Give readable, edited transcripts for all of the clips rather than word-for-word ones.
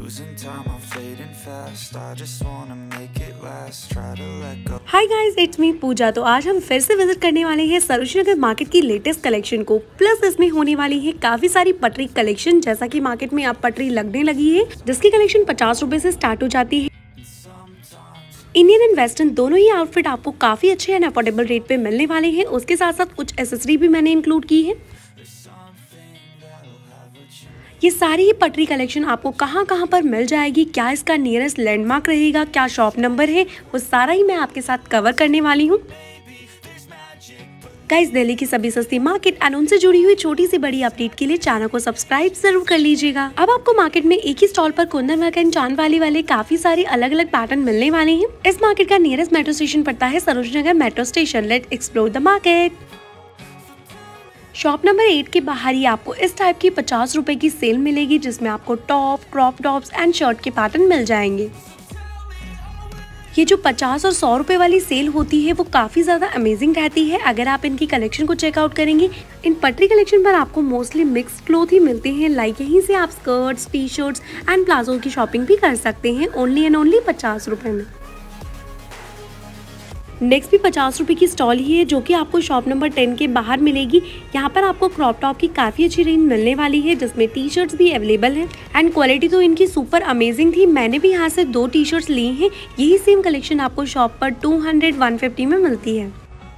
Hi guys, it's me पूजा। तो आज हम फिर से विजिट करने वाले हैं सरोजनी नगर मार्केट की लेटेस्ट कलेक्शन को। प्लस इसमें होने वाली है काफी सारी पटरी कलेक्शन। जैसा कि मार्केट में अब पटरी लगने लगी है, जिसकी कलेक्शन 50 रुपए से स्टार्ट हो जाती है। इंडियन एंड वेस्टर्न दोनों ही आउटफिट आपको काफी अच्छे एंड अफोर्डेबल रेट पे मिलने वाले हैं। उसके साथ साथ कुछ एसेसरी भी मैंने इंक्लूड की है। ये सारी ही पटरी कलेक्शन आपको कहाँ पर मिल जाएगी, क्या इसका नियरेस्ट लैंडमार्क रहेगा, क्या शॉप नंबर है, वो सारा ही मैं आपके साथ कवर करने वाली हूँ। गाइस, दिल्ली की सभी सस्ती मार्केट एंड उनसे जुड़ी हुई छोटी सी बड़ी अपडेट के लिए चैनल को सब्सक्राइब जरूर कर लीजिएगा। अब आपको मार्केट में एक ही स्टॉल पर कुंदन वर्क एंड चांद वाले काफी सारे अलग अलग पैटर्न मिलने वाले हैं। इस मार्केट का नियरेस्ट मेट्रो स्टेशन पड़ता है Sarojini Nagar metro station. Let's explore the market. Shop number 8 के बाहर ही आपको इस टाइप की 50 रुपए की सेल मिलेगी, जिसमें आपको top, crop tops and shirt के पैटर्न मिल जाएंगे। ये जो 50 और 100 रुपए वाली सेल होती है वो काफी ज्यादा अमेजिंग रहती है। अगर आप इनकी कलेक्शन को चेकआउट करेंगे, इन पटरी कलेक्शन पर आपको मोस्टली मिक्स क्लोथ ही मिलते हैं। लाइक यहीं से आप skirts, T shirts and palazzo की शॉपिंग भी कर सकते हैं ओनली एंड ओनली 50 रुपए में। नेक्स्ट भी 50 रुपए की स्टॉल ही है, जो कि आपको शॉप नंबर 10 के बाहर मिलेगी। यहाँ पर आपको क्रॉप टॉप की काफ़ी अच्छी रेंज मिलने वाली है, जिसमें टी शर्ट्स भी अवेलेबल हैं एंड क्वालिटी तो इनकी सुपर अमेजिंग थी। मैंने भी यहाँ से 2 टी शर्ट्स ली हैं। यही सेम कलेक्शन आपको शॉप पर 200-150 में मिलती है।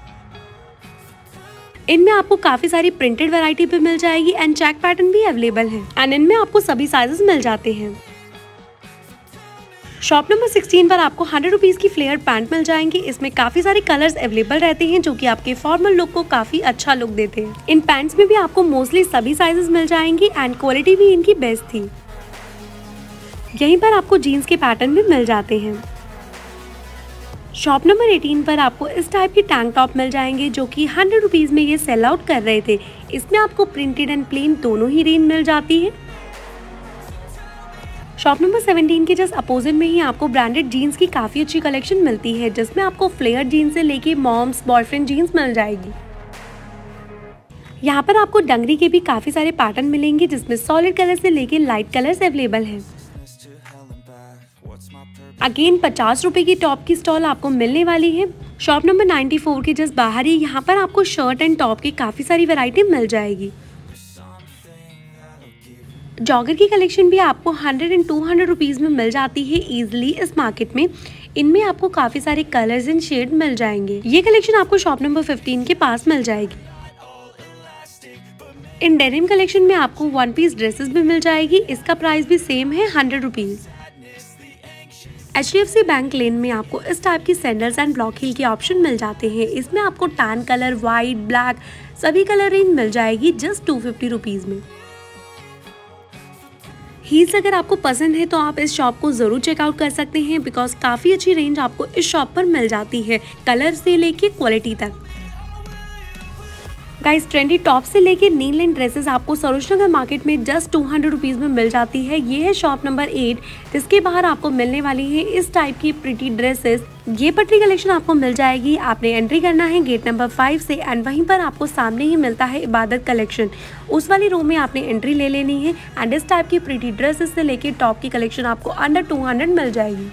इनमें आपको काफ़ी सारी प्रिंटेड वैरायटी भी मिल जाएगी एंड चेक पैटर्न भी अवेलेबल है एंड इनमें आपको सभी साइजेस मिल जाते हैं। शॉप नंबर 16 पर आपको 100 रुपीज़ की फ्लेयर पैंट मिल जाएंगे। इसमें काफ़ी सारे कलर्स अवेलेबल रहते हैं, जो कि आपके फॉर्मल लुक को काफ़ी अच्छा लुक देते हैं। इन पैंट्स में भी आपको मोस्टली सभी साइजेस मिल जाएंगी एंड क्वालिटी भी इनकी बेस्ट थी। यहीं पर आपको जीन्स के पैटर्न भी मिल जाते हैं। शॉप नंबर 18 पर आपको इस टाइप की टैंक टॉप मिल जाएंगे, जो कि 100 रुपीज़ में ये सेल आउट कर रहे थे। इसमें आपको प्रिंटेड एंड प्लेन दोनों ही रेंज मिल जाती है। शॉप नंबर 17 के जस्ट अपोजिट में ही आपको ब्रांडेड जीन्स की काफ़ी अच्छी कलेक्शन मिलती है, जिसमें आपको फ्लेयर जीन्स से लेके मॉम्स, बॉयफ्रेंड जीन्स मिल जाएगी। यहाँ पर आपको डंगरी के भी काफ़ी सारे पैटर्न मिलेंगे, जिसमें सॉलिड कलर से लेके लाइट कलर्स अवेलेबल हैं। अगेन 50 रुपए की टॉप की स्टॉल आपको मिलने वाली है। शॉप नंबर 94 के जस्ट बाहर ही यहाँ पर आपको शर्ट एंड टॉप की काफ़ी सारी वैरायटी मिल जाएगी। जॉगर की कलेक्शन भी आपको 100 एंड 200 रुपीज़ में मिल जाती है इजीली इस मार्केट में। इनमें आपको काफ़ी सारे कलर्स एंड शेड मिल जाएंगे। ये कलेक्शन आपको शॉप नंबर 15 के पास मिल जाएगी। इन डेनिम कलेक्शन में आपको 1 पीस ड्रेसेस भी मिल जाएगी। इसका प्राइस भी सेम है 100 रुपीज़। HDFC बैंक लेन में आपको इस टाइप की सैंडल्स एंड ब्लॉक हील के ऑप्शन मिल जाते हैं। इसमें आपको टैन कलर, वाइट, ब्लैक सभी कलर रेंज मिल जाएगी जस्ट 250 रुपीज़ में। हील्स अगर आपको पसंद है तो आप इस शॉप को ज़रूर चेकआउट कर सकते हैं, बिकॉज काफ़ी अच्छी रेंज आपको इस शॉप पर मिल जाती है, कलर से लेके क्वालिटी तक। गाइस, ट्रेंडी टॉप से लेके नी लाइन ड्रेसेस आपको सरोजनी नगर मार्केट में जस्ट 200 रुपीज़ में मिल जाती है। ये है शॉप नंबर 8, जिसके बाहर आपको मिलने वाली है इस टाइप की प्रिटी ड्रेसेस। ये पटरी कलेक्शन आपको मिल जाएगी। आपने एंट्री करना है गेट नंबर 5 से एंड वहीं पर आपको सामने ही मिलता है इबादत कलेक्शन। उस वाली रूम में आपने एंट्री ले लेनी है एंड इस टाइप की प्रिटी ड्रेसेस से लेके टॉप की कलेक्शन आपको अंडर 200 मिल जाएगी।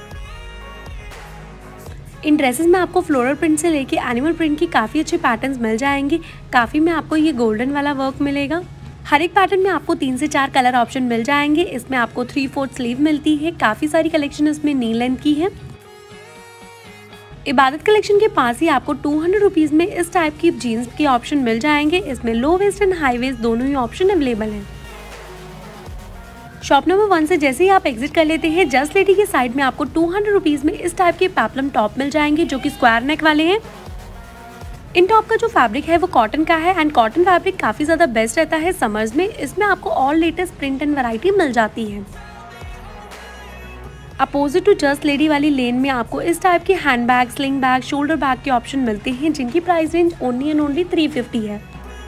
इन ड्रेसेस में आपको फ्लोरल प्रिंट से लेके एनिमल प्रिंट की काफ़ी अच्छे पैटर्न्स मिल जाएंगे। काफ़ी में आपको ये गोल्डन वाला वर्क मिलेगा। हर एक पैटर्न में आपको 3 से 4 कलर ऑप्शन मिल जाएंगे। इसमें आपको 3/4 स्लीव मिलती है। काफ़ी सारी कलेक्शन इसमें नी लेंथ की है। इबादत कलेक्शन के पास ही आपको 200 रुपीज़ में इस टाइप की जीन्स के ऑप्शन मिल जाएंगे। इसमें low waist and high waist दोनों ही ऑप्शन अवेलेबल हैं। शॉप नंबर 1 से जैसे ही आप एग्जिट कर लेते हैं, जस्ट लेडी के साइड में आपको 200 रुपीज़ में इस टाइप के पेप्लम टॉप मिल जाएंगे, जो कि स्क्वायर नेक वाले हैं। इन टॉप का जो फैब्रिक है वो कॉटन का है एंड कॉटन फैब्रिक काफ़ी ज़्यादा बेस्ट रहता है समर्स में। इसमें आपको all latest print and variety मिल जाती है। अपोजिट टू जस्ट लेडी वाली लेन में आपको इस टाइप के hand bag, sling bag, shoulder bag के ऑप्शन मिलते हैं, जिनकी price range only and only 350 है।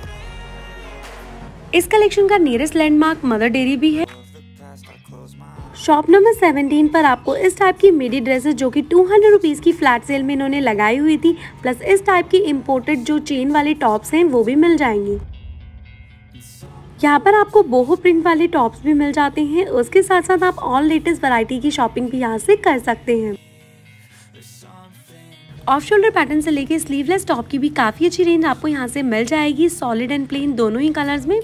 इस कलेक्शन का नियरेस्ट लैंडमार्क मदर डेयरी भी है। शॉप नंबर 17 पर आपको इस टाइप की मिडी ड्रेसेस, जो कि 200 रुपीज़ की फ्लैट सेल में इन्होंने लगाई हुई थी, प्लस इस टाइप की इम्पोर्टेड जो चेन वाले टॉप्स हैं वो भी मिल जाएंगे। यहाँ पर आपको बोहो प्रिंट वाले टॉप्स भी मिल जाते हैं। उसके साथ साथ आप ऑल लेटेस्ट वैरायटी की शॉपिंग भी यहाँ से कर सकते हैं। ऑफ शोल्डर पैटर्न से लेके स्लीवलेस टॉप की भी काफ़ी अच्छी रेंज आपको यहाँ से मिल जाएगी, सॉलिड एंड प्लेन दोनों ही कलर्स में।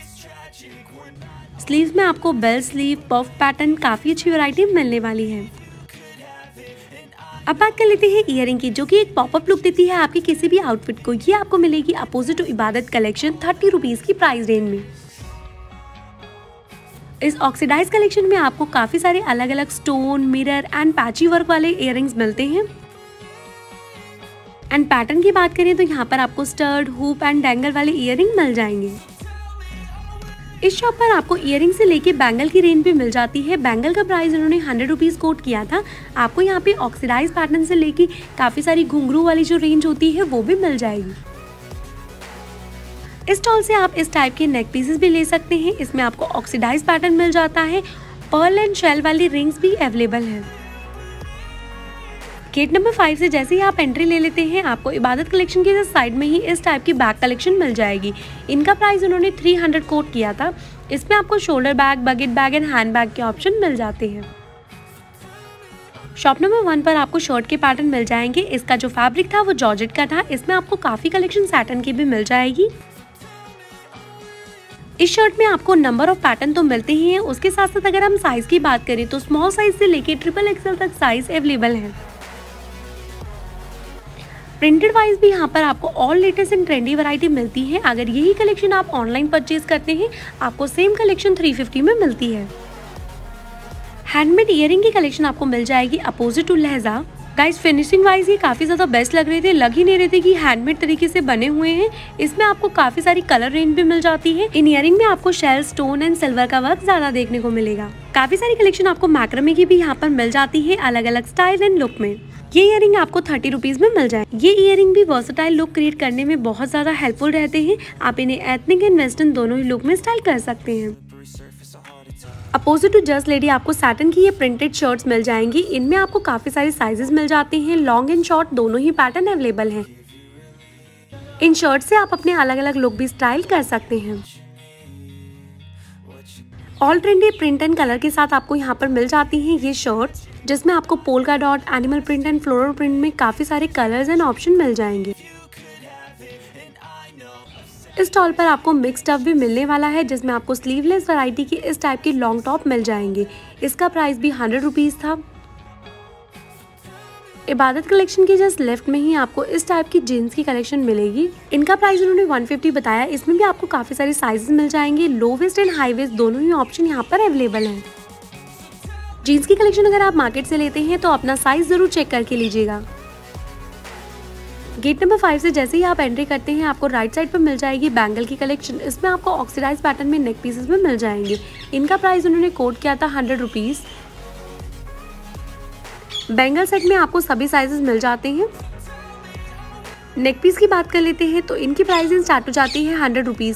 स्लीव्स में आपको बेल स्लीव, पफ पैटर्न काफ़ी अच्छी वैरायटी मिलने वाली है। अब बात कर लेते हैं ईयरिंग की, जो कि एक पॉपअप लुक देती है आपके किसी भी आउटफिट को। ये आपको मिलेगी opposite to Ibadat collection 30 rupees की प्राइस रेंज में। इस ऑक्सीडाइज कलेक्शन में आपको काफ़ी सारे अलग अलग stone, mirror and patchy work वाले इयररिंग्स मिलते हैं। एंड पैटर्न की बात करें तो यहाँ पर आपको स्टर्ड, हुप एंड डैंगल वाले इयररिंग मिल जाएंगे। इस शॉप पर आपको इयररिंग से लेके बैंगल की रेंज भी मिल जाती है। बैंगल का प्राइस उन्होंने 100 रुपीज़ कोट किया था। आपको यहाँ पे ऑक्सीडाइज पैटर्न से लेके काफ़ी सारी घुंघरू वाली जो रेंज होती है वो भी मिल जाएगी। इस स्टॉल से आप इस टाइप के नेक पीसेस भी ले सकते हैं। इसमें आपको ऑक्सीडाइज पैटर्न मिल जाता है। पर्ल एंड शेल वाली रिंग्स भी अवेलेबल है। गेट नंबर 5 से जैसे ही आप एंट्री ले लेते हैं, आपको इबादत कलेक्शन के साइड में ही इस टाइप की बैग कलेक्शन मिल जाएगी। इनका प्राइस उन्होंने 300 कोट किया था। इसमें आपको shoulder bag, bucket bag and hand bag के ऑप्शन मिल जाते हैं। शॉप नंबर 1 पर आपको शर्ट के पैटर्न मिल जाएंगे। इसका जो फैब्रिक था वो जॉर्जेट का था। इसमें आपको काफ़ी कलेक्शन सैटन की भी मिल जाएगी। इस शर्ट में आपको नंबर ऑफ पैटर्न तो मिलते ही हैं। उसके साथ साथ अगर हम साइज की बात करें तो स्मॉल साइज से लेके XXL तक साइज अवेलेबल है। प्रिंटेड वाइज भी यहाँ पर आपको all latest and trendy variety मिलती है। अगर यही कलेक्शन आप ऑनलाइन परचेज करते हैं, आपको सेम कलेक्शन 350 में मिलती है। हैंडमेड ईयरिंग की कलेक्शन आपको मिल जाएगी opposite to Lehja. Guys, finishing wise ये काफ़ी ज़्यादा बेस्ट लग रहे थे। लग ही नहीं रहे थे कि हैंडमेड तरीके से बने हुए हैं। इसमें आपको काफ़ी सारी कलर रेंज भी मिल जाती है। इन ईयरिंग में आपको शेल, स्टोन एंड सिल्वर का वर्क ज़्यादा देखने को मिलेगा। काफ़ी सारी कलेक्शन आपको मैक्रमे की भी यहाँ पर मिल जाती है, अलग अलग स्टाइल एंड लुक में। ये ईयरिंग आपको 30 रुपीज़ में मिल जाए। ये ईयरिंग भी वर्सटाइल लुक क्रिएट करने में बहुत ज़्यादा हेल्पफुल रहते हैं। आप इन्हें एथनिक एंड वेस्टर्न दोनों ही लुक में स्टाइल कर सकते हैं। अपोजिट टू जस्ट लेडी आपको सैटन की ये प्रिंटेड शर्ट्स मिल जाएंगी। इनमें आपको काफ़ी सारे साइजेस मिल जाते हैं। लॉन्ग एंड शॉर्ट दोनों ही पैटर्न अवेलेबल हैं। इन शर्ट से आप अपने अलग अलग लुक भी स्टाइल कर सकते हैं। All trendy print and colour के साथ आपको यहाँ पर मिल जाती हैं ये शर्ट्स, जिसमें आपको polka dot, animal print and floral print में काफ़ी सारे कलर्स एंड ऑप्शन मिल जाएंगे। इस स्टॉल पर आपको मिक्स टॉप भी मिलने वाला है, जिसमें आपको स्लीवलेस वैरायटी की इस टाइप की लॉन्ग टॉप मिल जाएंगे। इसका प्राइस भी 100 रुपीज़ था। इबादत कलेक्शन के जस्ट लेफ्ट में ही आपको इस टाइप की जीन्स की कलेक्शन मिलेगी। इनका प्राइस उन्होंने 150 बताया। इसमें भी आपको काफ़ी सारे साइजेस मिल जाएंगे। Low waist and high waist दोनों ही ऑप्शन यहाँ पर अवेलेबल हैं। जीन्स की कलेक्शन अगर आप मार्केट से लेते हैं तो अपना साइज ज़रूर चेक करके लीजिएगा। गेट नंबर 5 से जैसे ही आप एंट्री करते हैं, आपको राइट साइड पर मिल जाएगी बैंगल की कलेक्शन। इसमें आपको ऑक्सीडाइज पैटर्न में नेक पीसेस में मिल जाएंगे। इनका प्राइस उन्होंने कोट किया था 100 रुपीज़। बैंगल सेट में आपको सभी साइजेस मिल जाते हैं। नेक पीस की बात कर लेते हैं तो इनकी प्राइसिंग स्टार्ट हो जाती है 100 रुपीज़।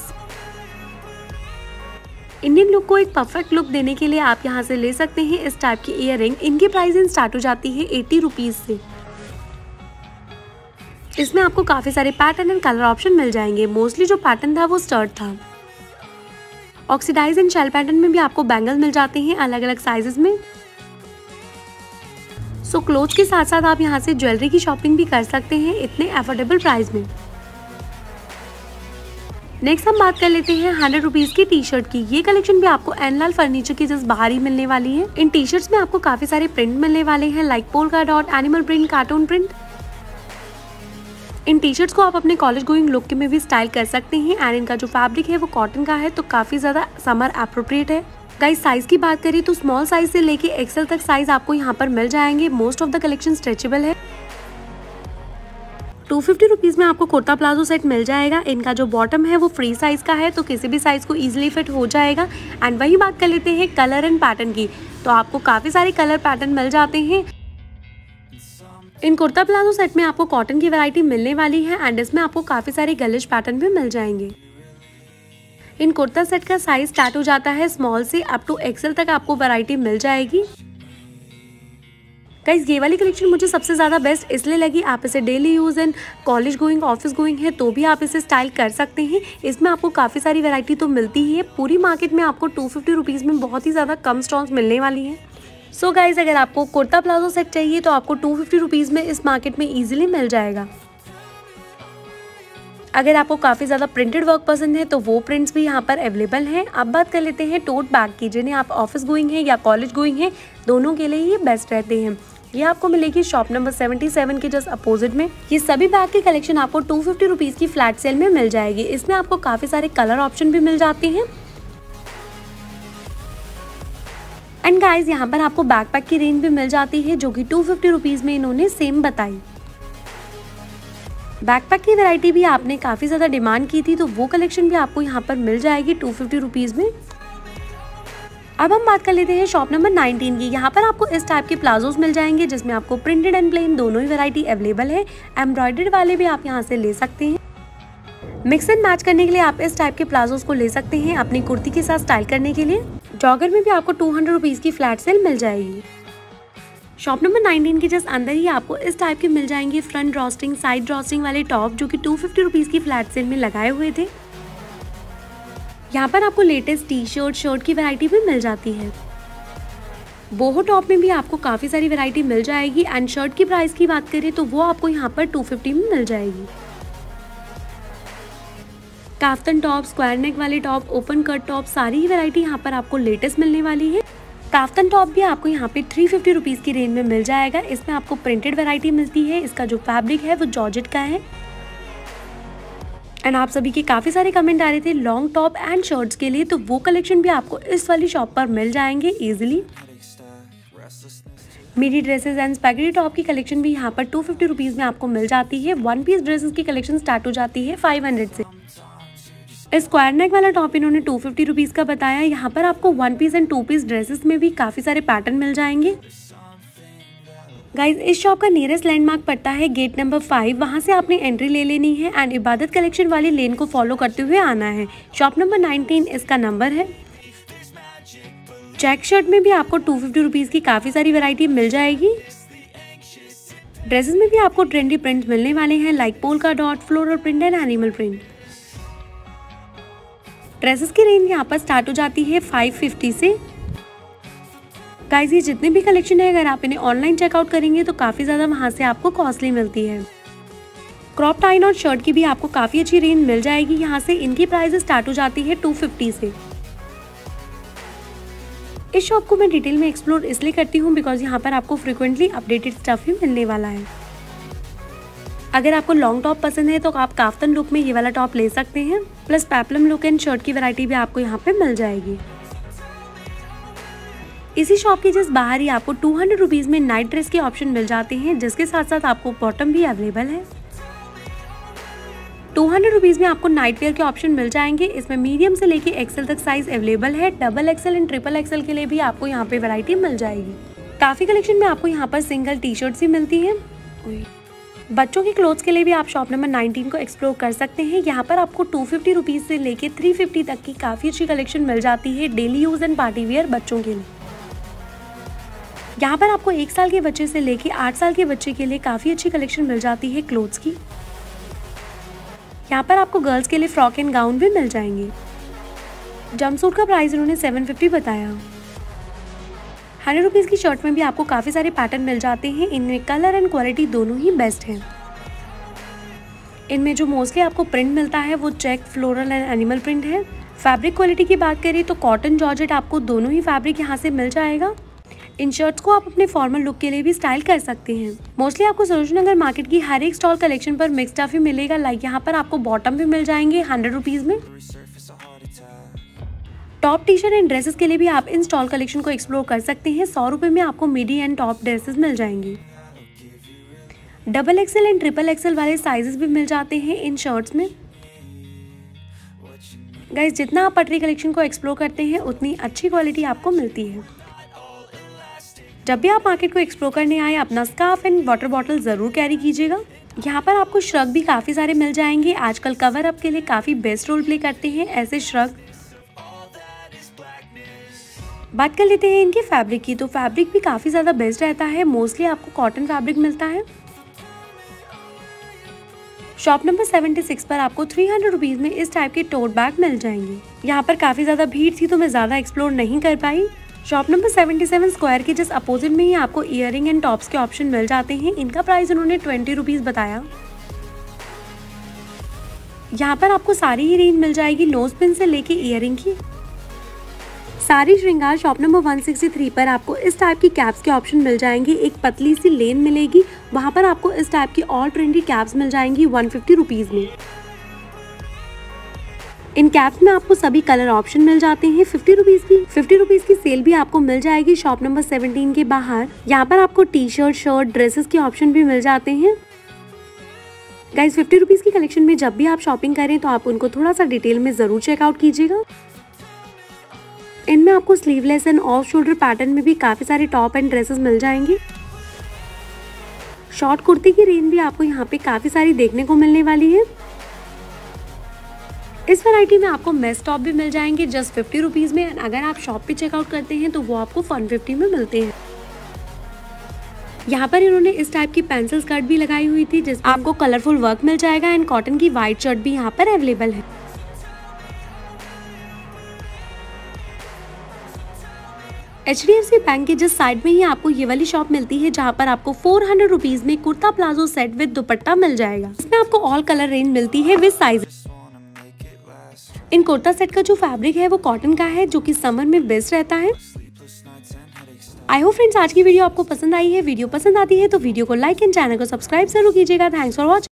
इंडियन लुक को एक परफेक्ट लुक देने के लिए आप यहाँ से ले सकते हैं इस टाइप की ईयररिंग। इनकी प्राइसिंग स्टार्ट हो जाती है 80 रुपीज़ से। इसमें आपको काफ़ी सारे पैटर्न एंड कलर ऑप्शन मिल जाएंगे। मोस्टली जो पैटर्न था वो स्टर्ट था। ऑक्सीडाइज एंड शेल पैटर्न में भी आपको बैंगल मिल जाते हैं अलग अलग साइजेस में। सो क्लोथ्स के साथ साथ आप यहाँ से ज्वेलरी की शॉपिंग भी कर सकते हैं इतने अफोर्डेबल प्राइस में। नेक्स्ट हम बात कर लेते हैं 100 रुपीज़ की टी शर्ट की। ये कलेक्शन भी आपको एनलाल फर्नीचर की जस्ट बाहर ही मिलने वाली है। इन टी शर्ट्स में आपको काफ़ी सारे प्रिंट मिलने वाले हैं, like polka dot, animal print, cartoon print. इन टी शर्ट्स को आप अपने कॉलेज गोइंग लुक में भी स्टाइल कर सकते हैं। एंड इनका जो फैब्रिक है वो कॉटन का है, तो काफ़ी ज़्यादा समर अप्रोप्रिएट है। गाइस, साइज़ की बात करें तो स्मॉल साइज से लेके एक्सेल तक साइज आपको यहाँ पर मिल जाएंगे। Most of the collection stretchable है। 250 रुपीज़ में आपको कुर्ता प्लाजो सेट मिल जाएगा। इनका जो बॉटम है वो फ्री साइज़ का है, तो किसी भी साइज़ को ईजिली फिट हो जाएगा। एंड वही बात कर लेते हैं कलर एंड पैटर्न की, तो आपको काफ़ी सारे कलर पैटर्न मिल जाते हैं। इन कुर्ता प्लाजो सेट में आपको कॉटन की वैरायटी मिलने वाली है। एंड इसमें आपको काफ़ी सारे गलिश पैटर्न भी मिल जाएंगे। इन कुर्ता सेट का साइज स्टार्ट हो जाता है स्मॉल से अप टू एक्सेल तक आपको वैरायटी मिल जाएगी। गाइस ये वाली कलेक्शन मुझे सबसे ज़्यादा बेस्ट इसलिए लगी, आप इसे daily use and college going, office going है तो भी आप इसे स्टाइल कर सकते हैं। इसमें आपको काफ़ी सारी वैरायटी तो मिलती ही है। पूरी मार्केट में आपको 250 रुपीज़ में बहुत ही ज़्यादा कम स्टॉक्स मिलने वाली हैं। सो गाइस अगर आपको कुर्ता प्लाजो सेट चाहिए तो आपको 250 रुपीज़ में इस मार्केट में ईजिली मिल जाएगा। अगर आपको काफ़ी ज़्यादा प्रिंटेड वर्क पसंद है तो वो प्रिंट्स भी यहाँ पर अवेलेबल हैं। अब बात कर लेते हैं टोट बैग की, जिन्हें आप ऑफिस गोइंग है या कॉलेज गोइंग है दोनों के लिए ये बेस्ट रहते हैं। ये आपको मिलेगी शॉप नंबर 77 के जस्ट अपोजिट में। ये सभी बैग की कलेक्शन आपको 250 रुपीज़ की फ्लैट सेल में मिल जाएगी। इसमें आपको काफ़ी सारे कलर ऑप्शन भी मिल जाते हैं। एंड गाइज यहाँ पर आपको बैकपैक की रेंज भी मिल जाती है जो कि 250 रुपीज़ में इन्होंने सेम बताई। बैकपैक की वैरायटी भी आपने काफ़ी ज़्यादा डिमांड की थी तो वो कलेक्शन भी आपको यहाँ पर मिल जाएगी 250 रुपीज़ में। अब हम बात कर लेते हैं शॉप नंबर 19 की। यहाँ पर आपको इस टाइप के प्लाजोज मिल जाएंगे जिसमें आपको प्रिंटेड एंड प्लेन दोनों ही वैरायटी अवेलेबल है। एम्ब्रॉयडर्ड वाले भी आप यहाँ से ले सकते हैं। मिक्स एंड मैच करने के लिए आप इस टाइप के प्लाजोज को ले सकते हैं अपनी कुर्ती के साथ स्टाइल करने के लिए। जॉगर में भी आपको 200 रुपीज़ की फ्लैट सेल मिल जाएगी। शॉप नंबर 19 के जस्ट अंदर ही आपको इस टाइप के मिल जाएंगे फ्रंट ड्रॉस्टिंग, साइड ड्रॉस्टिंग वाले टॉप जो कि 250 रुपीज़ की फ्लैट सेल में लगाए हुए थे। यहाँ पर आपको लेटेस्ट टी शर्ट, शर्ट की वैरायटी भी मिल जाती है। बोहो टॉप में भी आपको काफ़ी सारी वैरायटी मिल जाएगी। एंड शर्ट की प्राइस की बात करें तो वो आपको यहाँ पर 250 में मिल जाएगी। काफ्तन टॉप, स्क्वायर नेक वाले टॉप, ओपन कट टॉप, सारी ही वैरायटी यहाँ पर आपको लेटेस्ट मिलने वाली है। काफ्तन टॉप भी आपको यहाँ पे 350 रुपीज़ की रेंज में मिल जाएगा। इसमें आपको प्रिंटेड वैरायटी मिलती है। इसका जो फैब्रिक है वो जॉर्जेट का है। एंड आप सभी के काफ़ी सारे कमेंट आ रहे थे लॉन्ग टॉप एंड शर्ट्स के लिए, तो वो कलेक्शन भी आपको इस वाली शॉप पर मिल जाएंगे easily. Midi dresses and spaghetti top की कलेक्शन भी यहाँ पर 250 रुपीज़ में आपको मिल जाती है। 1 पीस ड्रेसेस की कलेक्शन स्टार्ट हो जाती है 500 से। स्क्वायर नेक वाला टॉप इन्होंने 250 रुपीज़ का बताया। यहाँ पर आपको 1 पीस एंड 2 पीस ड्रेसेस में भी काफ़ी सारे पैटर्न मिल जाएंगे। गाइज इस शॉप का नियरेस्ट लैंडमार्क पड़ता है गेट नंबर 5। वहाँ से आपने एंट्री ले लेनी है एंड इबादत कलेक्शन वाली लेन को फॉलो करते हुए आना है। शॉप नंबर 19 इसका नंबर है। चेक शर्ट में भी आपको 250 रुपीज़ की काफ़ी सारी वैरायटी मिल जाएगी। ड्रेसेस में भी आपको ट्रेंडी प्रिंट्स मिलने वाले हैं like polka dot, floral print and animal print. Dresses की रेंज यहाँ पर स्टार्ट हो जाती है 550 से। गाइस ये जितने भी कलेक्शन है अगर आप इन्हें ऑनलाइन चेकआउट करेंगे तो काफ़ी ज़्यादा वहाँ से आपको कॉस्टली मिलती है। क्रॉप टाइन और शर्ट की भी आपको काफ़ी अच्छी रेंज मिल जाएगी। यहाँ से इनकी प्राइस स्टार्ट हो जाती है 250 से। इस शॉप को मैं डिटेल में एक्सप्लोर इसलिए करती हूँ बिकॉज यहाँ पर आपको फ्रिक्वेंटली अपडेटेड स्टफ ही मिलने वाला है। अगर आपको लॉन्ग टॉप पसंद है तो आप काफ्तन लुक में ये वाला टॉप ले सकते हैं। Plus peplum look and shirt की वैरायटी भी आपको यहाँ पे मिल जाएगी। इसी शॉप के जस्ट बाहर ही आपको 200 रुपीज़ में नाइट ड्रेस के ऑप्शन मिल जाते हैं जिसके साथ साथ आपको बॉटम भी अवेलेबल है। 200 रुपीज़ में आपको नाइट वेयर के ऑप्शन मिल जाएंगे। इसमें मीडियम से लेके एक्सेल तक साइज अवेलेबल है। Double XL and triple XL के लिए भी आपको यहाँ पे वैरायटी मिल जाएगी। काफ़ी कलेक्शन में आपको यहाँ पर सिंगल टी शर्ट्स ही मिलती हैं। बच्चों के क्लोथ्स के लिए भी आप शॉप नंबर 19 को एक्सप्लोर कर सकते हैं। यहाँ पर आपको 250 रुपीज़ से लेके 350 तक की काफ़ी अच्छी कलेक्शन मिल जाती है daily use and party wear बच्चों के लिए। यहाँ पर आपको 1 साल के बच्चे से लेके 8 साल के बच्चे के लिए काफ़ी अच्छी कलेक्शन मिल जाती है क्लोथ्स की। यहाँ पर आपको गर्ल्स के लिए फ्रॉक एंड गाउन भी मिल जाएंगे। जंपसूट का प्राइस इन्होंने 750 बताया। 100 रुपीज़ की शर्ट में भी आपको काफ़ी सारे पैटर्न मिल जाते हैं। इनमें कलर एंड क्वालिटी दोनों ही बेस्ट हैं। इनमें जो मोस्टली आपको प्रिंट मिलता है वो check, floral and animal print है। फैब्रिक क्वालिटी की बात करें तो कॉटन, जॉर्जेट आपको दोनों ही फैब्रिक यहाँ से मिल जाएगा। इन शर्ट्स को आप अपने फॉर्मल लुक के लिए भी स्टाइल कर सकते हैं। मोस्टली आपको सरोजनी नगर मार्केट की हर एक स्टॉल कलेक्शन पर मिक्स स्टफ ही मिलेगा। लाइक यहाँ पर आपको बॉटम भी मिल जाएंगे 100 रुपीज़ में। Top T shirt and dresses के लिए भी आप इन स्टॉल कलेक्शन को एक्सप्लोर कर सकते हैं। 100 रुपये में आपको मिडी एंड टॉप ड्रेसेस मिल जाएंगी। Double XL and triple XL वाले साइजेस भी मिल जाते हैं इन शर्ट्स में। गाइस जितना आप पटरी कलेक्शन को एक्सप्लोर करते हैं उतनी अच्छी क्वालिटी आपको मिलती है। जब भी आप मार्केट को एक्सप्लोर करने आए अपना स्कार्फ एंड वाटर बॉटल ज़रूर कैरी कीजिएगा। यहाँ पर आपको श्रग भी काफ़ी सारे मिल जाएंगे। आजकल कवर अप के लिए काफ़ी बेस्ट रोल प्ले करते हैं ऐसे श्रग। बात कर लेते हैं इनके फैब्रिक की। तो फैब्रिक भी काफ़ी ज़्यादा बेस्ट रहता है, मोस्टली आपको कॉटन फैब्रिक मिलता है। शॉप नंबर 76 पर आपको 300 रुपीज़ में इस टाइप के टोट बैग मिल जाएंगे। यहाँ पर काफ़ी ज़्यादा भीड़ थी तो मैं ज़्यादा एक्सप्लोर नहीं कर पाई। शॉप नंबर 77 स्क्वायर के जस्ट अपोजिट में ही आपको ईयरिंग एंड टॉप्स के ऑप्शन मिल जाते हैं। इनका प्राइस उन्होंने 20 रुपीज़ बताया। यहाँ पर आपको सारी ही रेंज मिल जाएगी, नोज पिन से लेके ईयरिंग की। सारी श्रृंगार शॉप नंबर 163 पर आपको इस टाइप की कैप्स के ऑप्शन मिल जाएंगे। एक पतली सी लेन मिलेगी, वहाँ पर आपको इस टाइप की ऑल ट्रेंडी कैप्स मिल जाएंगी 150 रुपीज़ में। इन कैप्स में आपको सभी कलर ऑप्शन मिल जाते हैं 50 रुपीज़ की सेल भी आपको मिल जाएगी शॉप नंबर 17 के बाहर। यहाँ पर आपको टी शर्ट, शर्ट, ड्रेसेस के ऑप्शन भी मिल जाते हैं। गाइस 50 रुपीज़ की कलेक्शन में जब भी आप शॉपिंग करें तो आप उनको थोड़ा सा डिटेल में ज़रूर चेकआउट कीजिएगा। इनमें आपको sleeveless and off shoulder pattern में भी काफ़ी सारे टॉप एंड ड्रेसेस मिल जाएंगे। शॉर्ट कुर्ती की रेंज भी आपको यहाँ पे काफ़ी सारी देखने को मिलने वाली है। इस वैरायटी में आपको मेस टॉप भी मिल जाएंगे जस्ट 50 रुपीज़ में। एंड अगर आप शॉप पे चेकआउट करते हैं तो वो आपको 150 में मिलते हैं। यहाँ पर इन्होंने इस टाइप की पेंसिल स्कर्ट भी लगाई हुई थी जिसमें आपको कलरफुल वर्क मिल जाएगा एंड कॉटन की वाइट शर्ट भी यहाँ पर अवेलेबल है। HDFC बैंक के जस्ट साइड में ही आपको ये वाली शॉप मिलती है जहाँ पर आपको 400 रुपीज़ में kurta palazzo set with dupatta मिल जाएगा। इसमें आपको ऑल कलर रेंज मिलती है विद साइज। इन कुर्ता सेट का जो फैब्रिक है वो कॉटन का है जो कि समर में बेस्ट रहता है। आई होप फ्रेंड्स आज की वीडियो आपको पसंद आई है। वीडियो पसंद आती है तो वीडियो को लाइक एंड चैनल को सब्सक्राइब जरूर कीजिएगा। Thanks for watching.